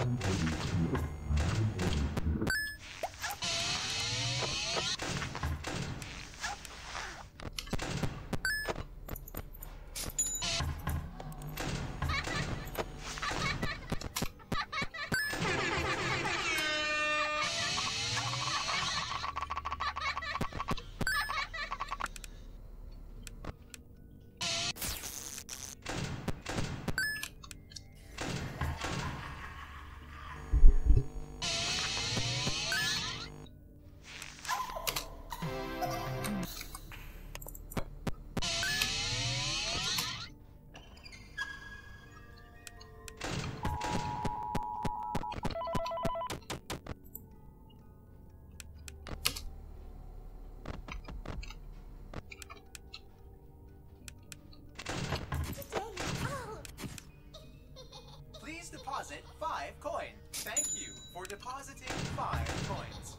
Deposit 5 coins. Thank you for depositing 5 coins.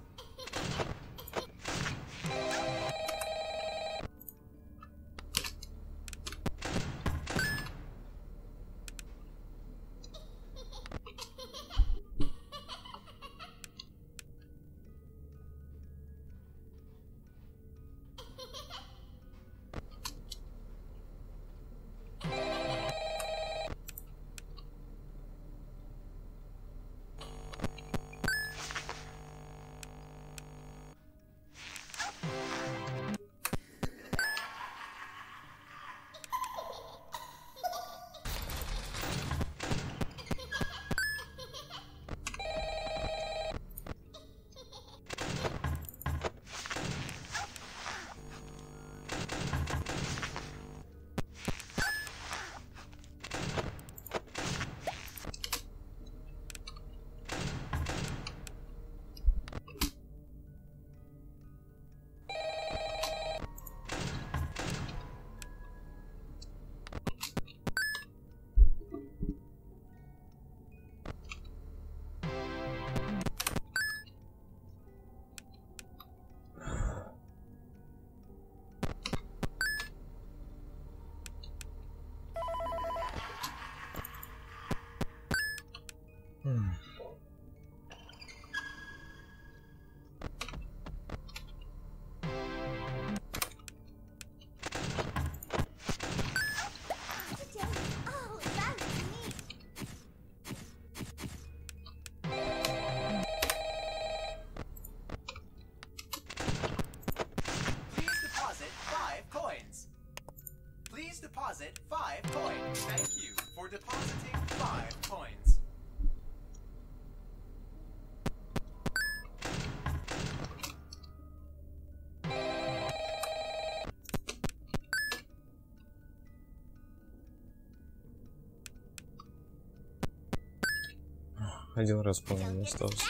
Deposit 5 coins. Thank you for depositing 5 coins. Один раз, по-моему, остался.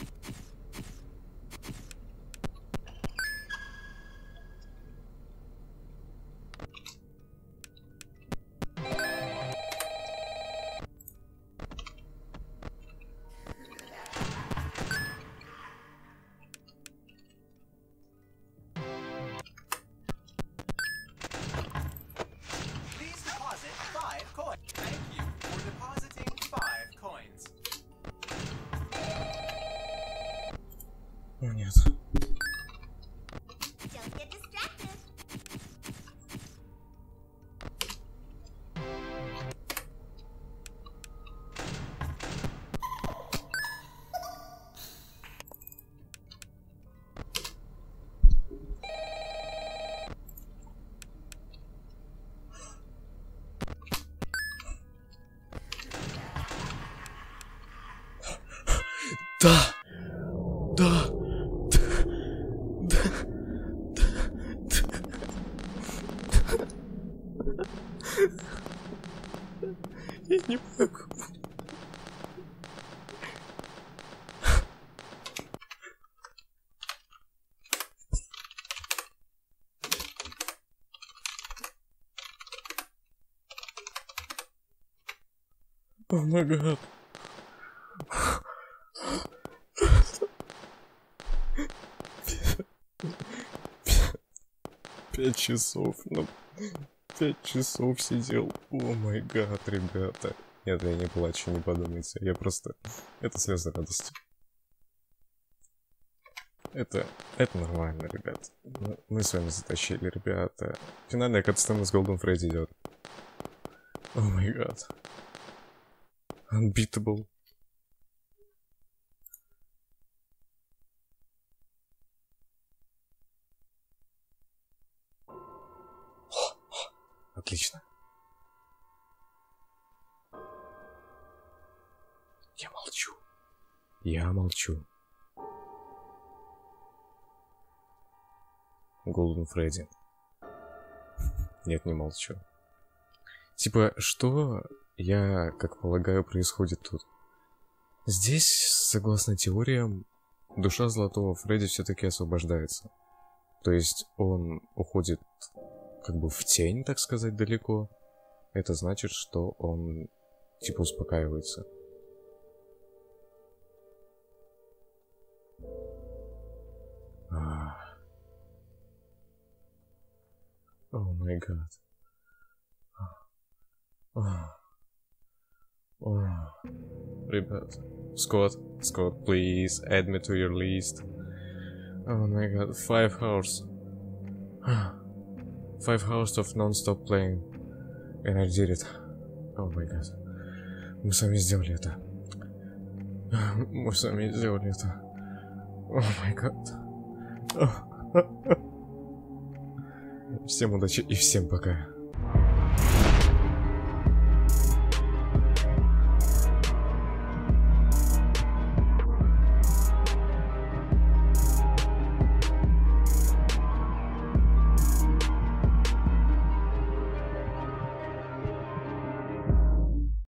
Нет. Да! Да! Я не могу. О май гад. 5 часов, ну, 5 часов сидел. О май гад, ребята. Нет, я не плачу, не подумайте. Я просто... Это слезы радости. Это нормально, ребят. Мы с вами затащили, ребята. Финальная катсцена с Golden Freddy идет. О май гад. Unbeatable. Отлично. Я молчу. Я молчу. Golden Freddy. Нет, не молчу. Типа, что, я как полагаю, происходит тут? Здесь, согласно теориям, душа Золотого Фредди все-таки освобождается. То есть он уходит как бы в тень, так сказать, далеко. Это значит, что он типа успокаивается. О май гад. Ребят. Scott, please add me to your list. Oh my god, 5 hours. 5 hours of non-stop playing. And I did it. Oh my god. Мы сами сделали это. Мы сами сделали это. Oh my god. Всем удачи и всем пока.